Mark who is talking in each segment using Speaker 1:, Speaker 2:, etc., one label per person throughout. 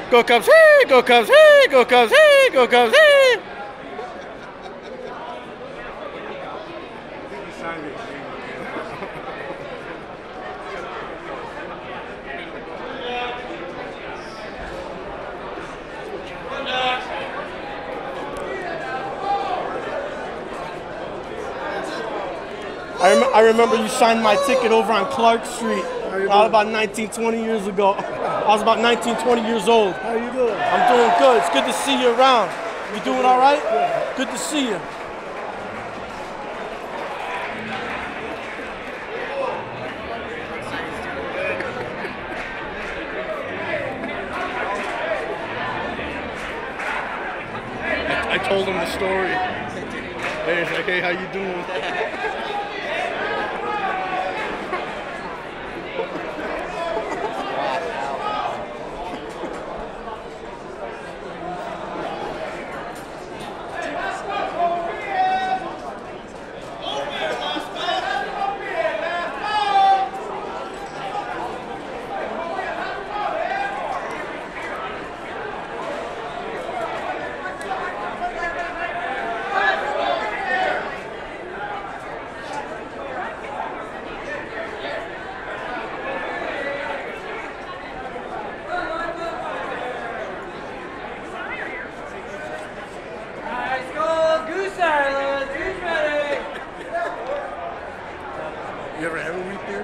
Speaker 1: Go Cubs, hey! Go Cubs, hey! Go Cubs, hey! Go Cubs, hey!
Speaker 2: I remember you signed my ticket over on Clark Street about 19, 20 years ago. I was about 19, 20 years old.
Speaker 3: How you doing?
Speaker 2: I'm doing good. It's good to see you around. You doing all right?
Speaker 3: Yeah.
Speaker 2: Good to see you.
Speaker 1: I told him the story. Hey, he's like, hey, how you doing? You ever have a wheat beer?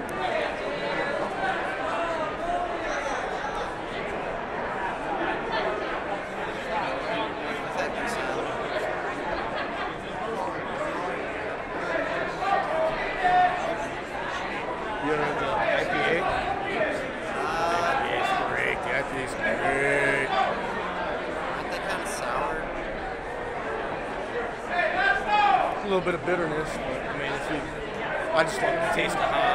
Speaker 1: You ever had the IPA? IPA's great. The IPA's great.
Speaker 4: Aren't they kind of sour?
Speaker 1: A little bit of bitterness, but I mean, I just love the taste of hot.